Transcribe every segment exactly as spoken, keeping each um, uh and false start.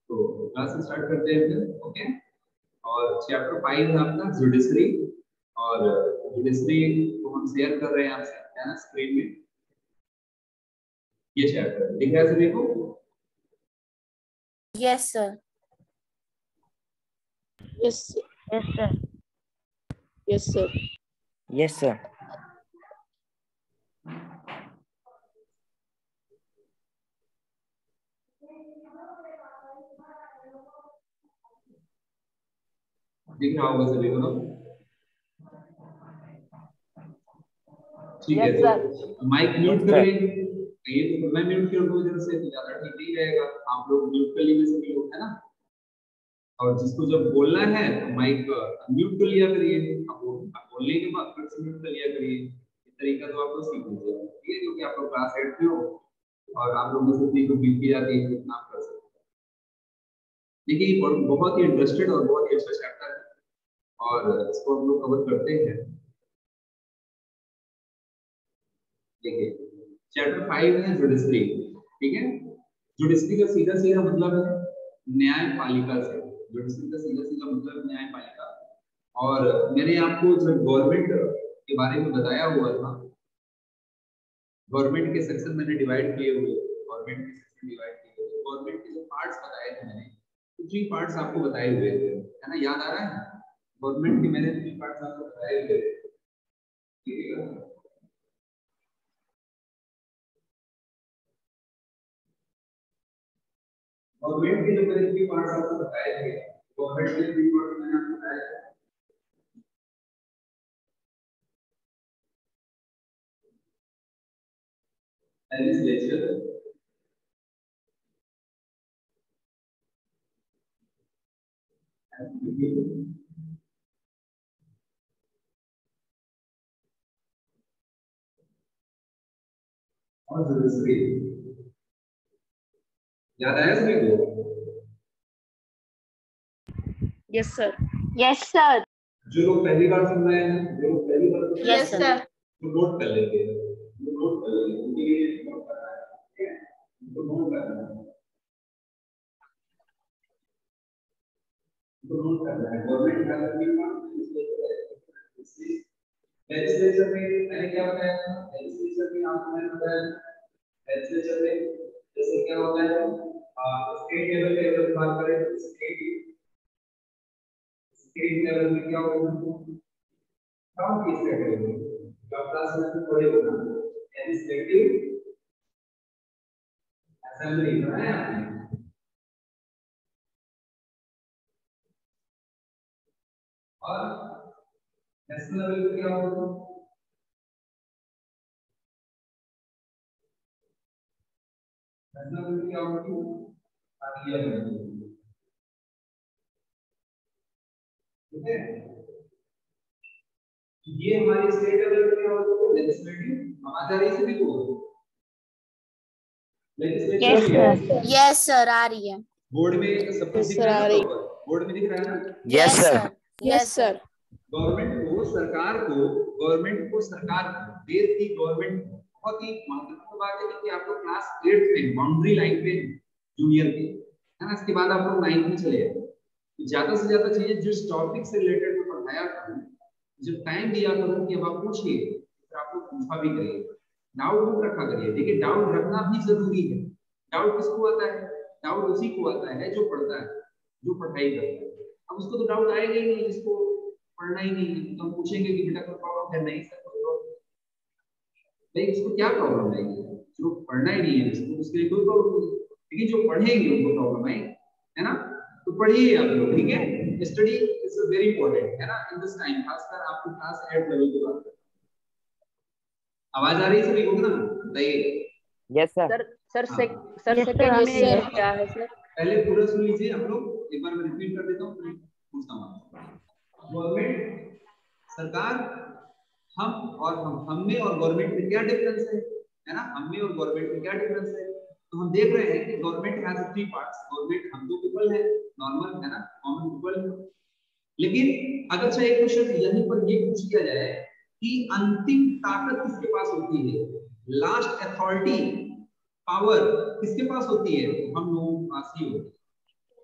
तो class start करते हैं फिर। ओके, और चैप्टर फाइव है आपका जुडिशरी, और जुडिशरी को हम शेयर कर रहे हैं आपसे, है ना, स्क्रीन में ये चैप्टर दिख रहा है सभी को? Yes sir. Yes yes sir. Yes sir yes sir. दिख रहा होगा सभी को ना? ठीक है, तो माइक म्यूट करें। ये तो मैं म्यूट कर दूं इधर से तो ज्यादा ठीक नहीं रहेगा। आप लोग म्यूट कर लीजिए सभी लोग, है ना। और जिसको जब बोलना है तो माइक म्यूट कर लिया करिए। अब वो बोलने के बाद फिर से म्यूट कर लिया करिए। इस तरीका तो आप लोग सीख लीजिए, ठीक है, क्योंकि आप लोग क्लास एट में हो और आप लोगों से चीज को बीत की जाती है, कितना आप कर सकते हैं। देखिए बहुत ही इंटरेस्टेड और बहुत ही अच्छा चैप्टर है और इसको हम लोग कवर करते हैं। देखिए चैप्टर फाइव है जुडिशरी, ठीक है। जुडिशरी का सीधा सीधा मतलब है न्यायपालिका से। जुडिशरी का सीधा सीधा मतलब है न्यायपालिका। और मैंने आपको जब गवर्नमेंट के बारे में बताया हुआ था, गवर्नमेंट के सेक्शन मैंने डिवाइड किए हुए, गवर्नमेंट के सेक्शन डिवाइड किए हुए, गवर्नमेंट के जो पार्ट्स बताए थे मैंने, तो थ्री पार्ट्स आपको बताए हुए थे, है ना, याद आ रहा है? गवर्नमेंट के मैंने थ्री पार्ट्स आपको बताए हुए थे, ठीक है। गवर्नमेंट के जो मैंने थ्री पार्ट्स आपको बताए थे, गवर्नमेंट के थ्री पार्ट्स मैंने आपको बताए थे। लेजिस्लेचर, और जुडिशरी। याद आया सभी को? Yes sir yes sir. जो लोग पहली बार सुन रहे हैं, जो लोग पहली बार सुन रहे हैं, यस सर। तो नोट कर लेंगे, तो नोट कर लेंगे, उनके लिए नोट करना है, ठीक है, तो नोट करना है, तो नोट करना है। Government has a mean legislature में मैंने क्या बताया था? लेजिस्लेचर में आपको मैंने बताया लेजिस्लेचर में जैसे क्या होता है, स्टेट लेवल पे अगर बात करें तो स्टेट स्टेट लेवल में क्या होगा? काम की स्टेट लेवल में क्लास में पढ़े होगा लेजिस्लेटिव असेंबली है आपने, और नेशनल लेवल पे क्या होगा? नेशनल लेवल पे क्या होगी? पार्लियामेंट, ठीक है। ये हमारी स्टेट लेवल पे क्या होगा? लेजिस्लेटिव। आवाज आ रही है सभी को? Yes sir. यस सर आ रही है। बोर्ड में सब कुछ दिख रहा है ना? बोर्ड में दिख रहा है ना? Yes sir. Yes sir. Government को, सरकार को, गवर्नमेंट को सरकार देश की गवर्नमेंट, बहुत ही महत्वपूर्ण बात है कि आप लोग क्लास एट में बाउंड्री लाइन पे जूनियर के, है ना, इसके बाद आप लोग नाइन्थ में चले जाए, तो ज्यादा से ज्यादा चीजें जिस टॉपिक से रिलेटेड मैं पढ़ाया करूं, जब टाइम दिया करूं कि अब आप पूछिए, फिर आप लोग पूछा भी करिए, डाउट मत रखा करिए। देखिए डाउट रखना भी जरूरी है। डाउट किसको आता है? डाउट उसी को आता है जो पढ़ता है, जो पढ़ाई करता है। अब उसको तो डाउट आएगा ही नहीं जिसको पढ़ना ही नहीं है। तो हम पूछेंगे कि बेटा कोई प्रॉब्लम है? नहीं सर कोई प्रॉब्लम नहीं। इसको क्या प्रॉब्लम आएगी? जो पढ़ना ही नहीं है जिसको, उसके लिए कोई प्रॉब्लम नहीं। लेकिन जो पढ़ेंगे उनको प्रॉब्लम आएगी, है ना। तो पढ़िए आप लोग, ठीक है। स्टडी इज वेरी इंपॉर्टेंट, है ना, इन दिस टाइम, खासकर आपको क्लास एट लेवल के बाद। आवाज आ रही है सभी को ना? बताइए। Yes sir. सर सर से, हाँ। सर सेकंड में ये क्या है सर? पहले पूरा सुन लीजिए आप लोग, एक बार मैं रिपीट कर देता हूँ, पूछता हूँ। गवर्नमेंट, सरकार, हम और हम, हम में और गवर्नमेंट में क्या डिफरेंस है, है ना, हम में और गवर्नमेंट में क्या डिफरेंस है? तो हम देख रहे हैं कि government has three parts. Government हम दो पीपल है, नॉर्मल, है ना, कॉमन पीपल है। लेकिन अगर चाहे क्वेश्चन यहीं पर ये पूछ लिया जाए कि अंतिम ताकत किसके पास होती है, लास्ट अथॉरिटी, पावर किसके पास होती है, तो हम लोगों के पास ही होती है।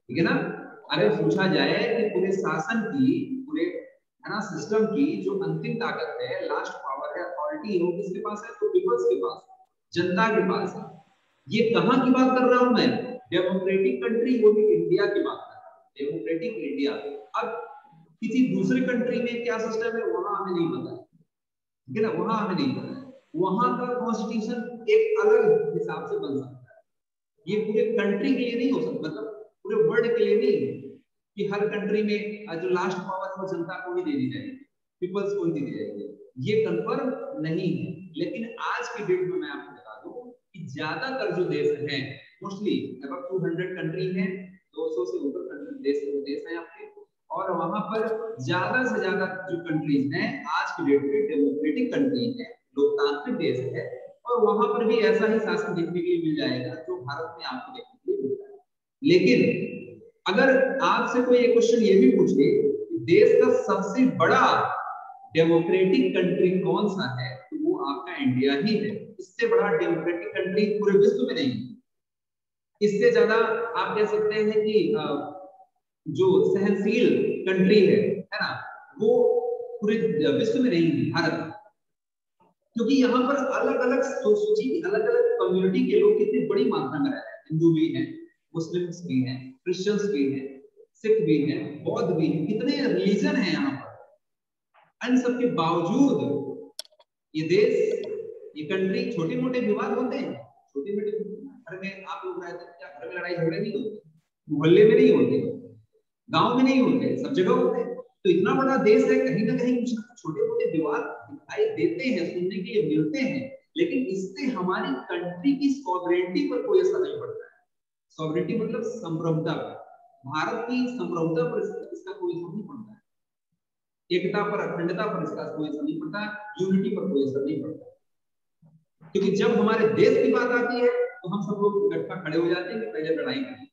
ठीक है ना। अगर पूछा जाए कि पूरे शासन की, पूरे है ना सिस्टम की जो अंतिम ताकत है, लास्ट पावर है, अथॉरिटी है, वो किसके पास है? तो पीपल्स के पास, जनता के पास है। ये कहाँ की बात कर रहा हूं मैं? डेमोक्रेटिक कंट्री, वो भी इंडिया की बात कर रहा हूं, डेमोक्रेटिक इंडिया। अब किसी दूसरे कंट्री में क्या सिस्टम है वहां हमें नहीं पता, ठीक है ना, वहां हमें नहीं पता। वहां का कॉन्स्टिट्यूशन एक अलग हिसाब से बन सकता है। ये पूरे कंट्री के लिए नहीं हो सकता, मतलब पूरे वर्ल्ड के लिए नहीं है कि हर कंट्री में जो लास्ट पावर है वो जनता को ही देनी चाहिए, पीपल्स को ही देनी चाहिए, ये कंफर्म नहीं है। लेकिन आज की डेट में मैं आपको बता दूं कि ज्यादातर जो देश हैं, mostly about two hundred country हैं, दो सौ से ऊपर कंट्री देश देश हैं आपके, और वहां पर ज्यादा से ज्यादा जो कंट्रीज हैं आज की डेट में डेमोक्रेटिक कंट्री है, लोकतांत्रिक देश है, और वहां पर भी ऐसा ही शासन देखने के लिए मिल जाएगा जो भारत में आपको देखने के लिए मिलता है। लेकिन अगर आपसे कोई एक क्वेश्चन ये भी पूछे कि देश का सबसे बड़ा डेमोक्रेटिक कंट्री कौन सा है, तो वो आपका इंडिया ही है। इससे बड़ा डेमोक्रेटिक कंट्री पूरे विश्व में नहीं है। इससे ज्यादा आप कह सकते हैं कि जो सहनशील कंट्री है है ना, वो पूरे विश्व में नहीं है, भारत। क्योंकि यहाँ पर अलग अलग सोचिए, अलग अलग कम्युनिटी के लोग कितनी बड़ी मात्रा में रहते हैं। हिंदू भी हैं, मुस्लिम्स भी हैं, क्रिश्चियंस भी हैं, सिख भी हैं, बौद्ध भी हैं, कितने रिलीजन हैं यहाँ पर। इन सबके बावजूद ये देश, ये कंट्री, छोटे मोटे विवाद होते हैं, छोटे मोटे घर में आप लोग रहते हैं, क्या घर में लड़ाई झगड़े नहीं होते? मोहल्ले में नहीं होते, गांव में नहीं होते, सब जगह होते हैं। तो इतना बड़ा देश है, कहीं ना कहीं कुछ छोटे मोटे विवाद दिखाई देते हैं, सुनने के लिए मिलते हैं, लेकिन इससे हमारी कंट्री की सॉवरेनिटी पर कोई असर नहीं पड़ता है। सॉवरेनिटी मतलब संप्रभुता, भारत की संप्रभुता पर इसका कोई असर नहीं पड़ता है, एकता पर, अखंडता पर इसका कोई असर नहीं पड़ता, यूनिटी पर कोई असर नहीं पड़ता। क्योंकि जब हमारे देश की बात आती है तो हम सब लोग इकट्ठा खड़े हो जाते हैं कि पहले लड़ाई करें।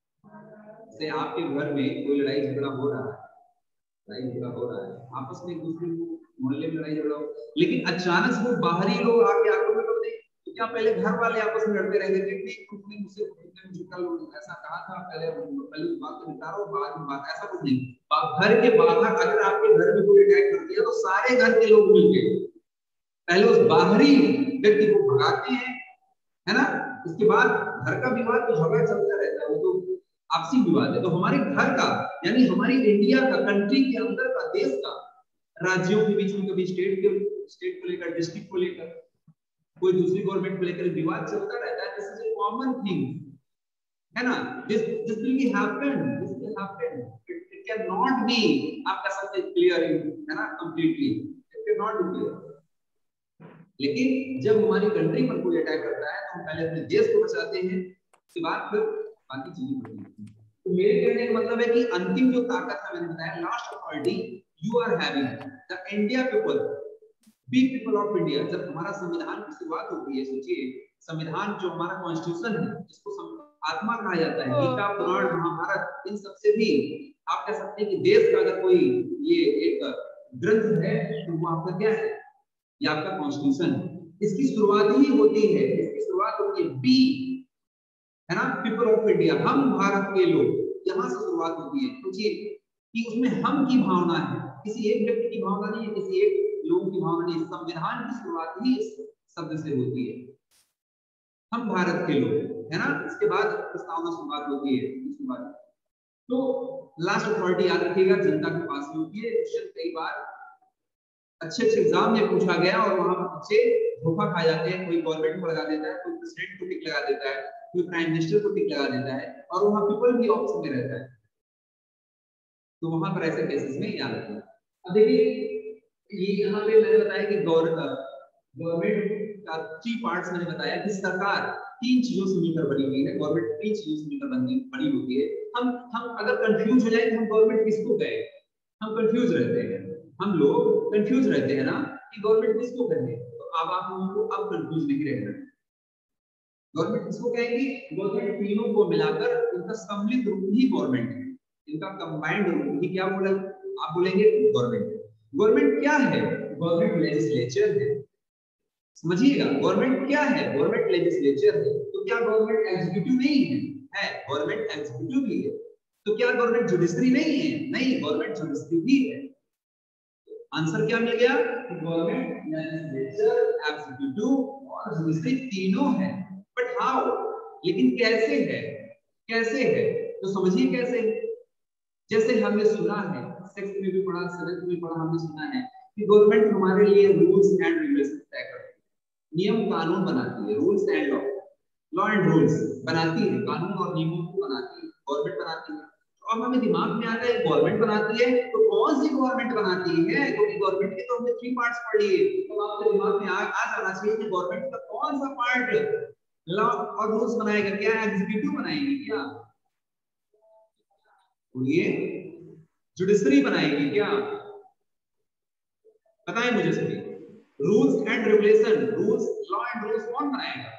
जैसे आपके घर में कोई लड़ाई झगड़ा हो रहा है, लड़ाई झगड़ा हो रहा है आपस में, एक दूसरे को मोहल्ले में लड़ाई झगड़ा हो, लेकिन अचानक से वो बाहरी लोग आके आक्रमण कर दें, तो क्या पहले घर वाले आपस में लड़ते रहते थे कि तुमने मुझसे मुझे कल ऐसा कहा था, पहले पहले बात को निपटारो, बाद में बात, ऐसा कुछ नहीं। घर के बाहर अगर आपके घर में कोई अटैक कर दिया तो सारे घर के लोग मिलके पहले उस बाहरी व्यक्ति को भगाते हैं, है ना। इसके बाद घर का विवाद तो झगड़ा चलता रहता है, वो तो आपसी विवाद है। तो हमारे घर का, यानी हमारी इंडिया का, कंट्री के अंदर का, देश का, राज्यों के बीच में कभी स्टेट के स्टेट को लेकर, डिस्ट्रिक्ट को लेकर, कोई दूसरी गवर्नमेंट को लेकर विवाद चलता रहता है। This is a common thing, है ना। This this will be happen, this will happen, it can not be, आप कह सकते हैं क्लियर, है ना, completely it can not be clear. लेकिन जब हमारी कंट्री पर कोई अटैक करता है तो हम पहले अपने देश को बचाते हैं, उसके बाद फिर बाकी चीजें होती हैं। तो मेरे कहने का मतलब है कि अंतिम जो ताकत है, मैंने बताया, last authority you are having the India people, we people of India. जब हमारा संविधान की शुरुआत होती है, सोचिए, संविधान जो हमारा कॉन्स्टिट्यूशन है, जिसको आत्मा कहा जाता है, गीता, पुराण, महाभारत, इन सबसे भी आप कह सकते हैं कि देश का अगर कोई ये एक ग्रंथ है तो वो आपका क्या है? ये आपका कॉन्स्टिट्यूशन है। इसकी शुरुआत ही होती है, इसकी शुरुआत होती है बी, है ना, पीपल ऑफ इंडिया, हम भारत के लोग, यहाँ से शुरुआत होती है। सोचिए कि उसमें हम की भावना है, किसी एक व्यक्ति की भावना नहीं है, किसी एक लोगों की भावना नहीं। संविधान की शुरुआत ही इस शब्द से होती है, हम भारत के लोग, है ना। इसके बाद प्रस्तावना शुरुआत होती है। तो लास्ट अथॉरिटी याद रखिएगा, जनता के पास में होती है। क्वेश्चन कई बार अच्छे अच्छे एग्जाम में पूछा गया और वहां पर बच्चे धोखा खा जाते हैं, कोई गवर्नमेंट को लगा देता है, कोई प्रेसिडेंट को टिक लगा देता है, कोई प्राइम मिनिस्टर को टिक लगा देता है, और वहां पीपल भी ऑप्शन में रहता है। तो वहां पर ऐसे केसेस में याद रखिए। अब देखिए, ये यहाँ पे मैंने बताया कि गवर्नमेंट का थ्री पार्ट्स मैंने बताया कि सरकार तीन चीजों से मिलकर बनी हुई है, गवर्नमेंट तीन चीजों से मिलकर बनी बनी होती है। हम हम अगर कंफ्यूज हो जाए तो हम गवर्नमेंट किसको कहें? हम कंफ्यूज रहते हैं, हम लोग कंफ्यूज रहते हैं ना कि गवर्नमेंट किसको कहें। तो अब आप लोगों को अब कंफ्यूज नहीं रहना। गवर्नमेंट किसको कहेंगे? गवर्नमेंट तीनों को मिलाकर इनका सम्मिलित रूप ही गवर्नमेंट है, इनका कंबाइंड रूप ही क्या बोले आप बोलेंगे? गवर्नमेंट। गवर्नमेंट क्या है? गवर्नमेंट लेजिस्लेचर है, समझिएगा। गवर्नमेंट क्या है? गवर्नमेंट लेजिस्लेचर है। तो क्या गवर्नमेंट एग्जीक्यूटिव नहीं है? है, गवर्नमेंट एग्जीक्यूटिव भी है। तो क्या गवर्नमेंट जुडिशरी नहीं है? नहीं, गवर्नमेंट जुडिशरी भी है। आंसर क्या मिल गया कि गवर्नमेंट लेजिस्लेचर, एग्जीक्यूटिव और जुडिशरी तीनों है। बट हाउ, लेकिन कैसे है? कैसे है तो समझिए कैसे। जैसे हमने सुना है, सिक्स्थ में भी पढ़ा, सेवेंथ में पढ़ा, हमने सुना है कि गवर्नमेंट हमारे लिए रूल्स एंड रेगुलेशंस तय करती है, नियम कानून बनाती है, rules and law, law and rules बनाती है, कानून और नियमों को बनाती है, गवर्नमेंट बनाती है। अब हमें दिमाग में आता है गवर्नमेंट बनाती है, तो कौन सी गवर्नमेंट बनाती है? क्योंकि तो गवर्नमेंट के तो हमने थ्री पार्ट्स पढ़ लिए, तो आपके दिमाग में आ, आ जाना चाहिए कि गवर्नमेंट का कौन सा पार्ट लॉ और रूल्स बनाएगा? क्या एग्जीक्यूटिव बनाएगी? क्या बोलिए, जुडिशरी बनाएगी क्या? बताएं मुझे सभी। Rules and regulation, rules, law and rules कौन बनाएगा?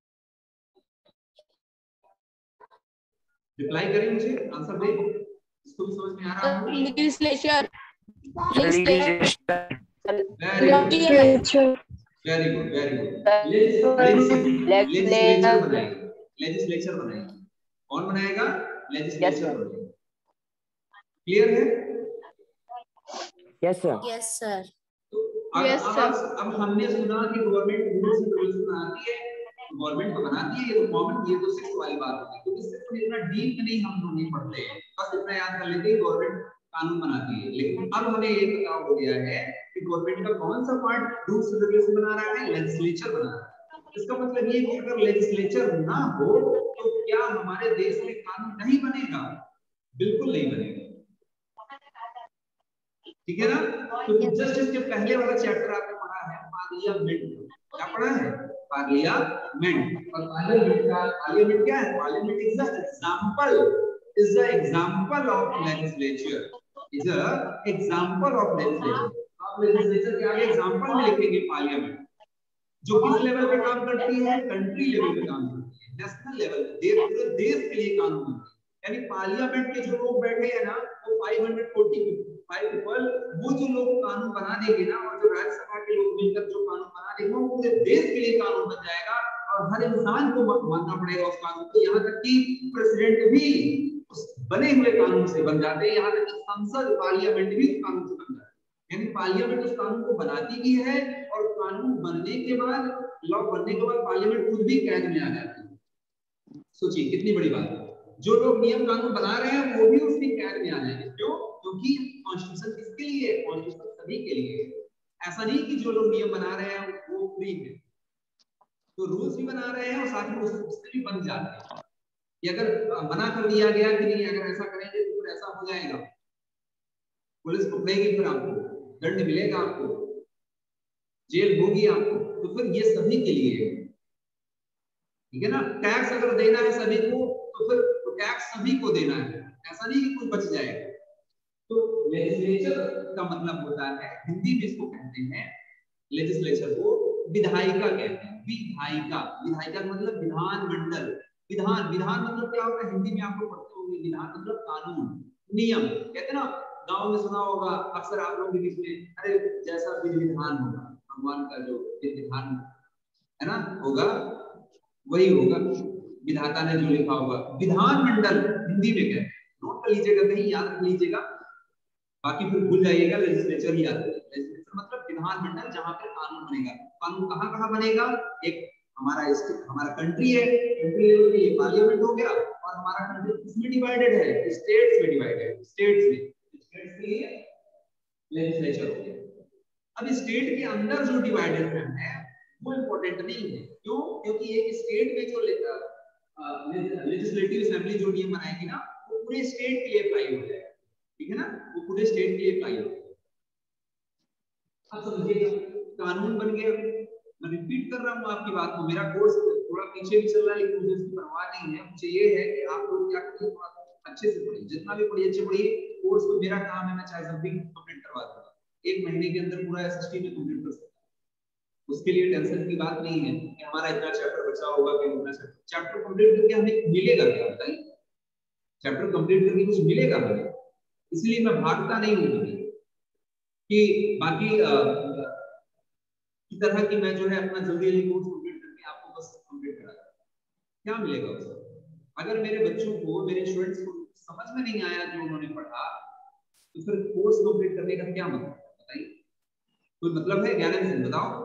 रिप्लाई करें मुझे, आंसर दे, इसको भी समझ में आ रहा हो? Legislature, Legislation. Very good, very good, very good. Legislature बनाएगी, लेजिस्लेचर बनाएगी। कौन बनाएगा? लेजिस्लेचर बनाएगा। क्लियर है? Yes, sir. Yes, sir. अब Yes, अब sir. अब हमने सुना कि गवर्नमेंट रूल्स एंड रेगुलेशन बनाती है, गवर्नमेंट तो बनाती है, ये तो कॉमन, ये तो सिक्स वाली बात होगी, क्योंकि सिक्स में इतना डीप नहीं हम लोग नहीं पढ़ते हैं, बस इतना याद कर लेते हैं गवर्नमेंट कानून बनाती है। लेकिन अब हमें ये पता हो गया है कि गवर्नमेंट का कौन सा पार्ट रूल्स एंड रेगुलेशन बना रहा है? लेजिस्लेचर बना रहा है। इसका मतलब ये कि अगर लेजिस्लेचर ना हो तो क्या हमारे देश में कानून नहीं बनेगा? बिल्कुल नहीं बनेगा। ठीक है ना? तो जस्ट इसके पहले वाला चैप्टर आपने पढ़ा है पार्लियामेंट। क्या पढ़ा है? पार्लियामेंट। और पार्लियामेंट का पार्लियामेंट क्या है? Parliament is the example, is the example of legislature, is a example of legislature. आप लेजिस्लेचर के आगे एग्जांपल में लिखेंगे पार्लियामेंट, जो किस लेवल पे काम करती है? कंट्री लेवल पे काम करती है, नेशनल लेवल पे, देश, पूरे देश के लिए कानून बनती है। यानी पार्लियामेंट के जो लोग बैठे हैं ना, वो पाँच सौ पैंतालीस पीपल, वो जो लोग कानून बना देंगे ना, और जो राज्यसभा के लोग मिलकर जो कानून बना देंगे, वो पूरे देश के लिए कानून बन जाएगा और हर इंसान को मानना पड़ेगा उस कानून को। यहाँ तक कि प्रेसिडेंट भी उस बने हुए कानून से बन जाते हैं, यहाँ तक कि संसद, पार्लियामेंट भी उस कानून से बन जाते हैं। यानी पार्लियामेंट उस कानून को बनाती भी है, और कानून बनने के बाद, लॉ बनने के बाद पार्लियामेंट खुद भी कैद में आ जाती है। सोचिए कितनी बड़ी बात है। जो लोग नियम कानून बना रहे हैं वो भी उसकी कैद में आ जाएंगे। क्यों? क्योंकि कॉन्स्टिट्यूशन किसके लिए है? कॉन्स्टिट्यूशन सभी के लिए है। ऐसा नहीं कि जो लोग नियम बना रहे हैं वो फ्री है, तो रूल्स भी बना रहे हैं और साथ में उससे भी बन जाते हैं कि अगर मना कर दिया गया कि नहीं, अगर ऐसा करेंगे तो फिर ऐसा हो जाएगा, पुलिस पकड़ेगी, फिर आपको दंड मिलेगा, आपको जेल होगी आपको, तो फिर ये सभी के लिए है। ठीक है ना? टैक्स अगर देना है सभी को, तो फिर तो टैक्स सभी को देना है, ऐसा नहीं कि कोई बच जाएगा। तो लेजिस्लेचर का मतलब होता है, हिंदी में इसको कहते हैं, लेजिस्लेचर को विधायिका कहते हैं। विधायिका, विधायिका का मतलब विधान मंडल। विधान, विधान मतलब क्या होता है? हिंदी में आप लोग पढ़ते होंगे, विधान मतलब कानून, नियम। कहते हैं ना, गांव में सुना होगा अक्सर आप लोग के बीच में, अरे जैसा विधि विधान होगा, भगवान का जो विधि विधान है ना होगा, वही होगा, विधाता ने जो लिखा होगा। विधान मंडल हिंदी में कहते हैं। नोट कर लीजिएगा, कहीं याद रख लीजिएगा, बाकी फिर भूल जाइएगा, लेजिस्लेचर ही याद रखिएगा। लेजिस्लेचर मतलब विधान मंडल, जहां पर कानून बनेगा। कानून कहां कहां बनेगा? एक हमारा हमारा कंट्री है, कंट्री लेवल पे ये पार्लियामेंट हो गया, और हमारा कंट्री किसमें डिवाइडेड है? स्टेट्स में डिवाइडेड है। स्टेट्स में, स्टेट्स के लिए लेजिस्लेचर हो गया। अब स्टेट के अंदर जो डिवाइडेशन है वो इंपॉर्टेंट नहीं है। क्यों? क्योंकि एक स्टेट में जो लेजिस्लेटिव असेंबली जो नियम बनाएगी ना, वो पूरे स्टेट के लिए अप्लाई हो जाएगा। ठीक है ना? वो पूरे स्टेट के लिए अप्लाई हो जाएगा। अब समझिएगा, कानून बन गया। मैं रिपीट कर रहा हूँ आपकी बात को, मेरा कोर्स थोड़ा पीछे भी चल रहा है, लेकिन मुझे उसकी परवाह नहीं है। मुझे ये है कि आप लोग क्या करिए, थोड़ा अच्छे से पढ़िए, जितना भी पढ़िए अच्छे पढ़िए। कोर्स को मेरा काम है, मैं चाहे जब भी कंप्लीट करवा दूंगा, एक महीने के अंदर पूरा एसएसटी में कंप्लीट कर सकता हूं। उसके लिए टेंशन की बात नहीं है कि हमारा इतना चैप्टर बचा होगा कि इतना चैप्टर चैप्टर कंप्लीट करके हमें मिलेगा क्या? बताइए, चैप्टर कंप्लीट करके कुछ मिलेगा हमें? इसलिए मैं भागता नहीं हूं कभी कि बाकी की तरह की मैं जो है अपना जल्दी जल्दी कोर्स कंप्लीट करके आपको बस कंप्लीट करा दूं। क्या मिलेगा उससे? अगर मेरे बच्चों को, मेरे स्टूडेंट्स को समझ में नहीं आया जो उन्होंने पढ़ा, तो फिर कोर्स कंप्लीट करने का क्या मतलब है बताइए? कोई मतलब है? ज्ञानंद सिंह बताओ,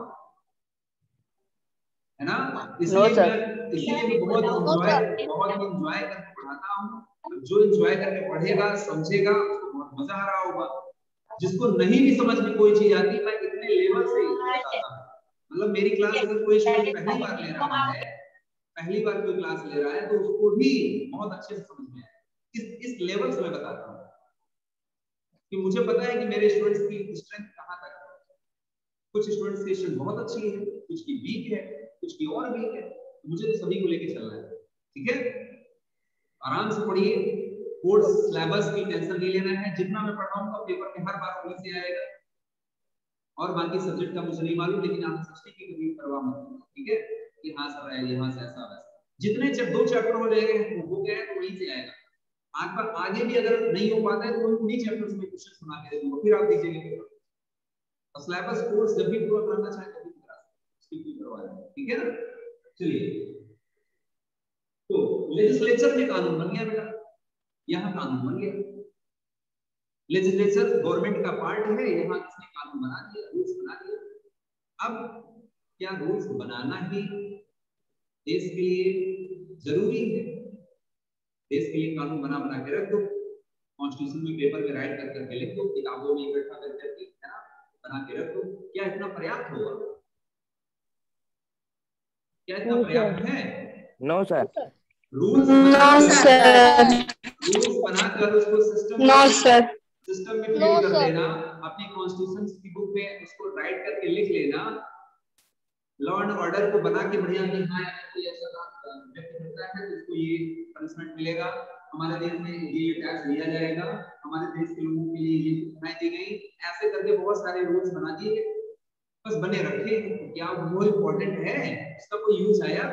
है ना? इसलिए No, sir. मैं इसलिए मैं बहुत एंजॉय बहुत एंजॉय करके पढ़ाता हूँ। जो एंजॉय करके पढ़ेगा समझेगा उसको बहुत मजा आ रहा होगा। जिसको नहीं भी समझ में कोई चीज आती, मैं इतने लेवल से बताता हूँ। मतलब मेरी क्लास अगर कोई स्टूडेंट पहली बार ले रहा है, पहली बार कोई क्लास ले रहा है, तो उसको भी बहुत अच्छे से समझ में आए। इस इस लेवल से मैं बताता हूँ कि मुझे पता है कि मेरे स्टूडेंट्स की स्ट्रेंथ कहाँ तक है। कुछ स्टूडेंट्स की स्ट्रेंथ बहुत अच्छी है, कुछ की वीक है, कुछ की और वीक है। मुझे तो सभी को लेके चलना है, ठीक है? आराम से पढ़िए, कोर्स सिलेबस की टेंशन नहीं लेना है। जितना मैं पढ़ाऊंगा पेपर में हर बार वही से आएगा। और बाकी सब्जेक्ट का मुझे नहीं मालूम, लेकिन आप सृष्टि की कभी परवाह मत करो, ठीक है? कि हाँ सर है, यहाँ से ऐसा वैसा, जितने जब दो चैप्टर हो जाएंगे हो गए तो वहीं से आएगा। आप पर आगे भी अगर नहीं हो पाता है तो उन्हीं चैप्टर्स में क्वेश्चन सुना के दे दूंगा, फिर आप दीजिएगा पेपर। और सिलेबस कोर्स जब भी पूरा करना चाहे तभी करा सकते, उसकी कोई परवाह नहीं, ठीक है ना? चलिए, तो लेजिस्लेचर में कानून बन गया बेटा, यहाँ कानून बन गया। लेजिस्लेचर गवर्नमेंट का पार्ट है, यहाँ किसने कानून बना दिया, रूल्स बना दिया। अब क्या रूल्स बनाना ही देश के लिए जरूरी है? देश के लिए कानून बना बना के रख दो, कॉन्स्टिट्यूशन में पेपर में राइट कर करके लिख दो, किताबों में इकट्ठा कर करके है ना बना के रख दो। क्या इतना पर्याप्त होगा? क्या इतना पर्याप्त है? No sir. रूल्स रूल्स बनाकर उसको सिस्टम No, sir. सिस्टम में फिट कर देना, अपनी कॉन्स्टिट्यूशन की बुक में उसको राइट करके लिख लेना, लॉ एंड ऑर्डर को बना के बढ़िया कि हाँ यार कोई ऐसा काम व्यक्ति करता है तो उसको ये पनिशमेंट मिलेगा, हमारे देश में ये टैक्स लिया जाएगा, हमारे देश के लोगों के लिए ये सुविधाएं दी गई, ऐसे करके बहुत सारे रूल्स बना दिए, बस बने रखे। तो क्या वो इम्पोर्टेंट है? इसका कोई यूज आया?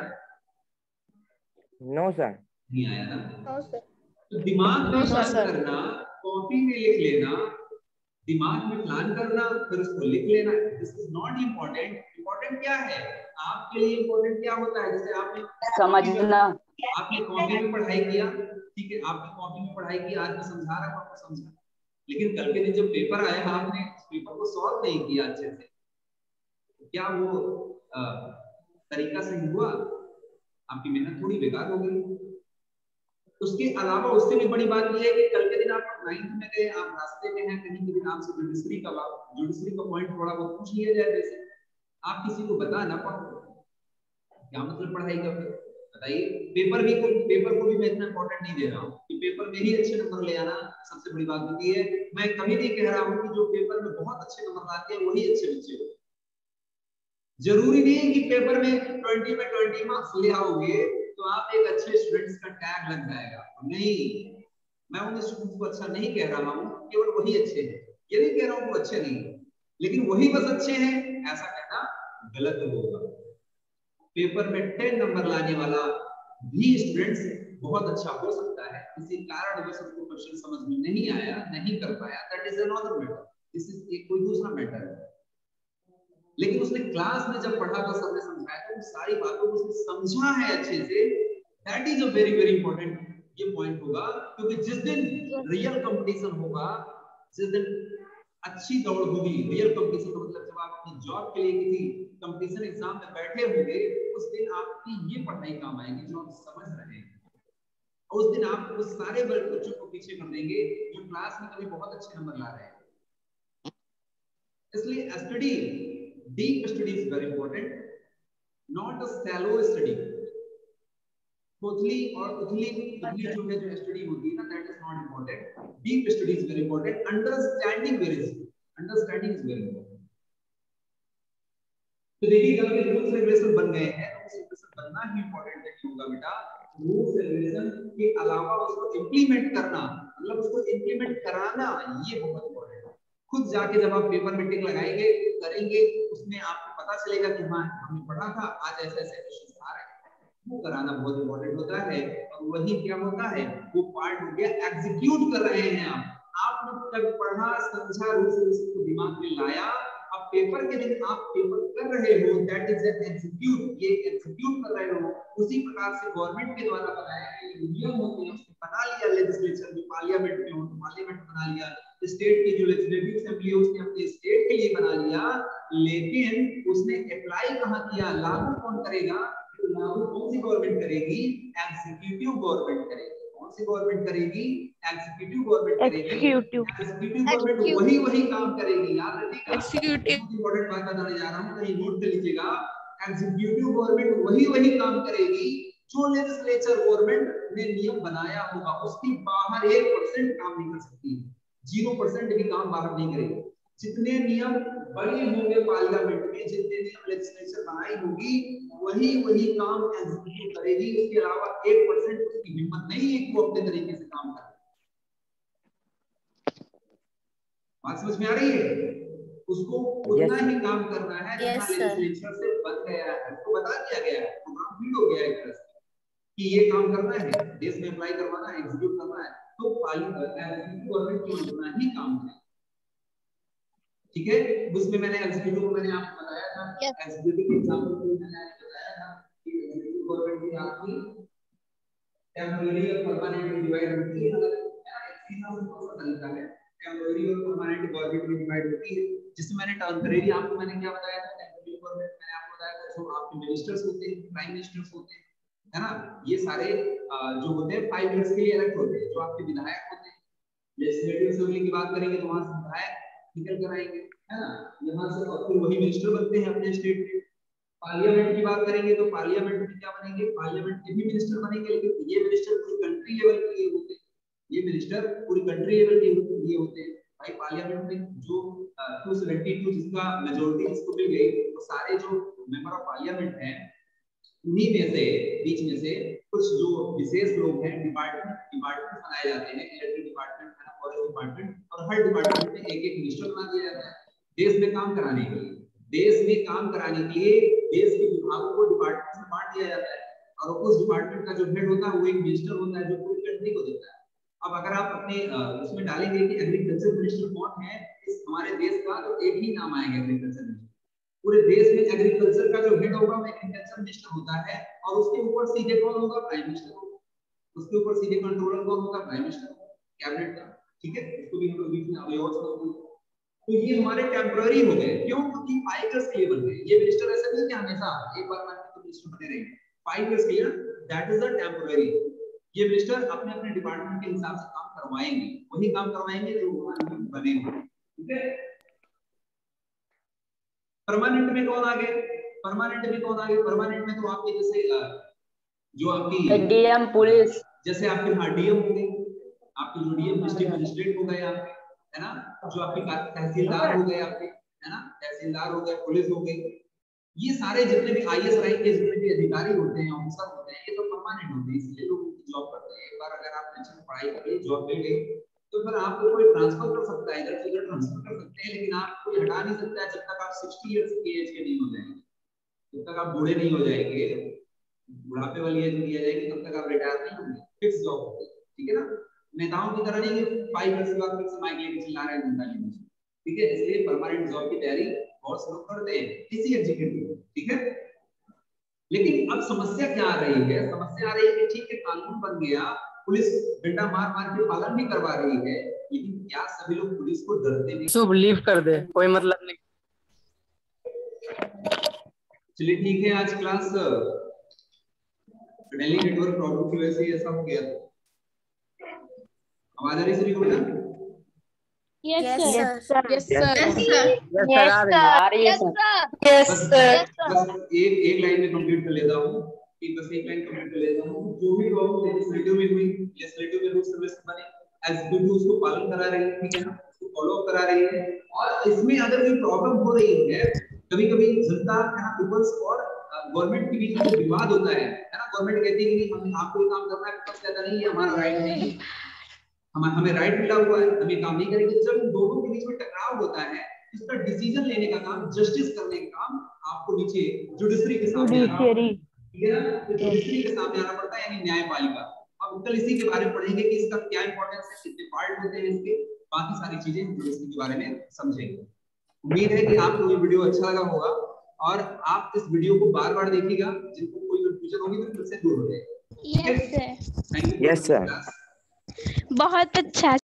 No sir. नहीं आया ना? No, sir. तो दिमाग में No, प्लान sir. करना, कॉपी में लिख लेना, दिमाग में प्लान करना, फिर उसको लिख लेना, this is not important. Important क्या है आपके लिए? इम्पोर्टेंट क्या होता है? जैसे आपने समझना। आपने कॉपी में पढ़ाई किया, ठीक है, आपने कॉपी में पढ़ाई की, आज मैं समझा रहा हूँ आपको समझा, लेकिन कल के दिन जब पेपर आया आपने उस पेपर को सॉल्व नहीं किया अच्छे से, क्या वो आ, तरीका सही हुआ? आपकी मेहनत थोड़ी बेकार हो गई। उसके अलावा उससे भी बड़ी बात यह है कि कल के दिन आप नाइन्थ में गए, आप रास्ते में हैं, कहीं के दिन आपसे जुडिशरी का जुडिशरी का पॉइंट थोड़ा बहुत पूछ लिया जाए, जैसे आप किसी को बता ना पाओ, क्या मतलब पढ़ाई का? बताइए। पेपर भी को पेपर को भी मैं इतना इंपॉर्टेंट नहीं दे रहा हूँ कि पेपर में ही अच्छे नंबर ले आना सबसे बड़ी बात होती है। मैं कभी नहीं कह रहा हूँ कि जो पेपर में बहुत अच्छे नंबर लाते हैं वही अच्छे बच्चे हो। जरूरी नहीं है कि पेपर में ट्वेंटी में ट्वेंटी मार्क्स ले आओगे तो आप एक अच्छे स्टूडेंट्स का टैग लग जाएगा। नहीं, मैं उन स्टूडेंट्स को अच्छा नहीं कह रहा हूँ, केवल वही अच्छे हैं, ये नहीं कह रहा हूँ वो अच्छे नहीं है, लेकिन वही बस अच्छे हैं ऐसा कहना गलत होगा। पेपर में टेन नंबर लाने वाला भी स्टूडेंट्स बहुत अच्छा हो सकता है, किसी कारण वजह से उसको क्वेश्चन समझ में नहीं आया, नहीं कर पाया, that is another matter, this is एक कोई दूसरा मैटर है। लेकिन उसने क्लास में जब पढ़ा था, सबने समझाया तो सारी बातों को उसने समझा है अच्छे से, that is a very very important ये पॉइंट होगा। क्योंकि जिस दिन रियल कंपटीशन होगा, जिस दिन अच्छी दौड़ होगी, रियल कंपटीशन का मतलब जब आप अपनी जॉब के लिए किसी कंपटीशन एग्जाम में बैठे होंगे, उस दिन आपकी ये पढ़ाई काम आएगी जो आप समझ रहे हैं, और उस दिन आप उस सारे बच्चों को पीछे कर देंगे जो क्लास में कभी बहुत अच्छे नंबर ला रहे हैं। इसलिए study, deep study is very important, not a shallow study. उथली और उथली उथली जो है जो स्टडी होती है ना, that is not important. Deep study is very important, understanding very understanding is very important. तो देखिए कल के रूल्स रेगुलेशन बन गए हैं, रूल्स रेगुलेशन बनना ही इंपॉर्टेंट है होगा बेटा। रूल्स रेगुलेशन के अलावा उसको इंप्लीमेंट करना, मतलब उसको इंप्लीमेंट कराना, ये बहुत इंपॉर्टेंट है। खुद जाके जब आप पेपर में टिक लगाएंगे करेंगे, उसमें आपको पता चलेगा कि हाँ हमने पढ़ा था, आज ऐसे ऐसे क्वेश्चन आ रहे हैं, वो कराना बहुत इंपॉर्टेंट होता है। और वही क्या होता है, वो पार्ट हो गया एग्जीक्यूट कर रहे हैं आप। आपने जब पढ़ा समझा, रूल्स को दिमाग में लाया, अब पेपर के दिन आप पेपर कर रहे हो, दैट इज एग्जीक्यूट, ये एग्जीक्यूट कर रहे हो। उसी प्रकार से गवर्नमेंट के द्वारा बनाए गए नियम होते हैं, उसको बना लिया लेजिस्लेचर पार्लियामेंट में हो तो पार्लियामेंट बना लिया, स्टेट की जो लेजिस्लेटिव असेंबली है उसने अपने स्टेट के लिए बना लिया, लेकिन उसने अप्लाई कहां किया, लागू कौन करेगा, तो लागू कौन सी गवर्नमेंट करेगी, एग्जीक्यूटिव गवर्नमेंट करेगी। कौन सी गवर्नमेंट करेगी, एग्जीक्यूटिव गवर्नमेंट करेगी। एग्जीक्यूटिव एग्जीक्यूटिव गवर्नमेंट वही वही काम करेगी, याद रखिएगा, एग्जीक्यूटिव इंपॉर्टेंट बात बताने जा रहा हूं, कहीं नोट कर लीजिएगा। एग्जीक्यूटिव गवर्नमेंट वही वही काम करेगी जो लेजिस्लेचर गवर्नमेंट ने नियम बनाया होगा, उसकी बाहर एक परसेंट काम नहीं कर सकती, जीरो परसेंट भी काम बाहर नहीं करेगी। जितने नियम बने होंगे पार्लियामेंट में, जितने नियम लेजिस्लेचर बनाई होगी, वही वही काम एग्जीक्यूटिव करेगी, उसके अलावा एक परसेंट उसकी हिम्मत नहीं है कि वो अपने तरीके से काम करे। बात समझ में आ रही है? उसको उतना yes. ही काम करना है जितना yes, लेजिस्लेचर से बन गया है, उसको बता दिया गया है, प्रोग्राम फीड हो गया है एक तरह से कि ये काम करना है, देश में अप्लाई करवाना है, एग्जीक्यूट करना है, तो एग्जीक्यूटिव गवर्नमेंट की उतना ही काम है। ठीक है, उसमें मैंने एग्जीक्यूटिव को मैंने आपको बताया था, एग्जीक्यूटिव के एग्जांपल में मैंने आपको बताया था कि एग्जीक्यूटिव गवर्नमेंट की आपकी टेम्परेरी और परमानेंट में डिवाइड होती है। एक सीधा सा तरीका है, टेम्परेरी और परमानेंट गवर्नमेंट में डिवाइड होती है, जिसमें मैंने टेम्परेरी आपको मैंने क्या बताया था, टेम्परेरी गवर्नमेंट मैंने आपको बताया था जो आपके मिनिस्टर्स होते हैं, प्राइम मिनिस्टर्स होते हैं, है ना, ये सारे जो होते हैं फाइव इयर्स के लिए इलेक्ट होते हैं, जो आपके विधायक होते हैं। लेजिस्लेटिव असेंबली की बात करेंगे तो वहां से विधायक निकल कर आएंगे, है ना, यहाँ से और फिर वही मिनिस्टर बनते हैं अपने स्टेट में। पार्लियामेंट की बात करेंगे तो पार्लियामेंट में क्या बनेंगे, पार्लियामेंट के भी मिनिस्टर बनेंगे, लेकिन ये मिनिस्टर पूरी कंट्री लेवल के लिए होते हैं, ये मिनिस्टर पूरी कंट्री लेवल के लिए होते हैं। भाई पार्लियामेंट में जो टू सेवेंटी टू जिसका मेजोरिटी जिसको मिल गई, वो सारे जो मेंबर ऑफ पार्लियामेंट हैं, उन्हीं में से बीच में से कुछ जो विशेष लोग हैं, डिपार्टमेंट डिपार्टमेंट बनाए जाते हैं, इलेक्ट्रिक डिपार्टमेंट, फॉरेस्ट डिपार्टमेंट, और हर डिपार्टमेंट में एक एक मिनिस्टर बना दिया जाता है देश में काम कराने के लिए। देश में काम कराने के लिए देश के विभागों को डिपार्टमेंट में बांट दिया जाता है, और उस डिपार्टमेंट का जो हेड होता है वो एक मिनिस्टर होता है जो पूरी कंट्री को देता है। अब अगर आप अपने उसमें डालेंगे कि एग्रीकल्चर मिनिस्टर कौन है इस हमारे देश का, तो एक ही नाम आएगा एग्रीकल्चर मिनिस्टर। पूरे देश में एग्रीकल्चर का जो हेड होगा वो एग्रीकल्चर मिनिस्टर होता है, और उसके ऊपर सीधे कौन होगा, प्राइम मिनिस्टर होगा। उसके ऊपर सीधे कंट्रोलर कौन होगा, प्राइम मिनिस्टर, कैबिनेट का। ठीक है, इसको भी हम लोग बीच में अवयव समझते हैं। तो ये हमारे टेम्पररी हो गए, क्यों, क्योंकि फाइव इयर्स के लिए बन गए ये मिनिस्टर। ऐसा नहीं कि हमेशा एक बार मान के मिनिस्टर बने रहेंगे, फाइव इयर्स के लिए, दैट इज द टेम्पररी। ये मिनिस्टर अपने अपने डिपार्टमेंट के हिसाब से काम करवाएंगे, वही काम करवाएंगे जो बने हुए। ठीक है, परमानेंट में कौन आ गए, परमानेंट में कौन आ गए, परमानेंट में तो आपके जैसे जो आपकी डीएम पुलिस, जैसे आपके हाँ डीएम हो गए, आपके जो डीएम डिस्ट्रिक्ट मजिस्ट्रेट हो गए आपके, है ना, जो आपके तहसीलदार हो गए आपके, है ना, तहसीलदार हो गए, पुलिस हो गई, ये सारे जितने भी आईएएस रैंक के जितने भी अधिकारी होते हैं, ऑफिसर होते हैं, ये तो परमानेंट होते हैं, इसलिए लोग उनकी जॉब करते हैं। एक बार अगर आप अच्छे से पढ़ाई कर लिए, जॉब मिल गई, तो फिर आपको कोई ट्रांसफर कर सकता है, इधर से उधर ट्रांसफर कर सकते हैं, लेकिन आप कोई हटा नहीं सकता है जब तक आप साठ इयर्स की एज के नहीं हो जाएंगे, जब तक आप बूढ़े नहीं हो जाएंगे, बुढ़ापे वाली एज नहीं आ जाएगी, तब तक आप रिटायर नहीं होंगे, फिक्स जॉब होगी। ठीक है ना, नेताओं की तरह नहीं है फाइव इयर्स के बाद फिर से माइक लेके चिल्ला रहे हैं जनता के बीच। ठीक है, इसलिए परमानेंट जॉब की तैयारी बहुत से लोग करते हैं इसी एग्जीक्यूटिव। ठीक है, लेकिन अब समस्या क्या आ रही है, समस्या आ रही है कि ठीक है कानून बन गया, पुलिस डंडा मार मार के पालन भी करवा रही है, लेकिन क्या सभी लोग पुलिस को डरते नहीं? सब लीव कर दे, कोई मतलब नहीं। चलिए ठीक है, आज क्लास डेली नेटवर्क प्रॉब्लम की वजह से ऐसा हो गया। आवाज आ रही सभी को बेटा? Yes, sir. Yes sir, Yes, sir. Yes sir, आ रही है सर। यस सर, बस एक एक लाइन में कंप्लीट कर लेता हूँ, एक बस एक लाइन कंप्लीट कर लेता हूँ। जो भी प्रॉब्लम लेजिस्लेटिव में हुई, लेजिस्लेटिव में रूल्स रेगुलेशन बने, एग्जीक्यूटिव उसको पालन करा रही है, ठीक है ना, उसको फॉलो अप करा रही है। और इसमें अगर कोई प्रॉब्लम हो रही है, कभी-कभी जनता है पीपल्स और गवर्नमेंट के बीच में विवाद होता है, है ना, गवर्नमेंट कहती है कि हम आपको ये काम करना है, पीपल्स कहता नहीं है हमारा राइट नहीं है, हम हमें राइट मिला हुआ है, हम ये काम नहीं करेंगे। जब इन दोनों के बीच में टकराव होता है, इसका डिसीजन लेने का काम, जस्टिस करने का काम आपको नीचे जुडिशरी के सामने आना, ठीक है ना, तो जुडिशरी के सामने आना पड़ता है, यानी न्यायपालिका। अब कल इसी के बारे में पढ़ेंगे कि इसका क्या इंपॉर्टेंस है, कितने पार्ट होते हैं इसके, बाकी सारी चीजें जुडिशरी के बारे में समझेंगे। उम्मीद है कि आपको ये वीडियो अच्छा लगा होगा, और आप इस वीडियो को बार बार देखिएगा, जिनको कोई कंफ्यूजन होगी तो फिर से दूर हो जाएगा। Yes, sir. Thank you. Yes, sir. बहुत अच्छा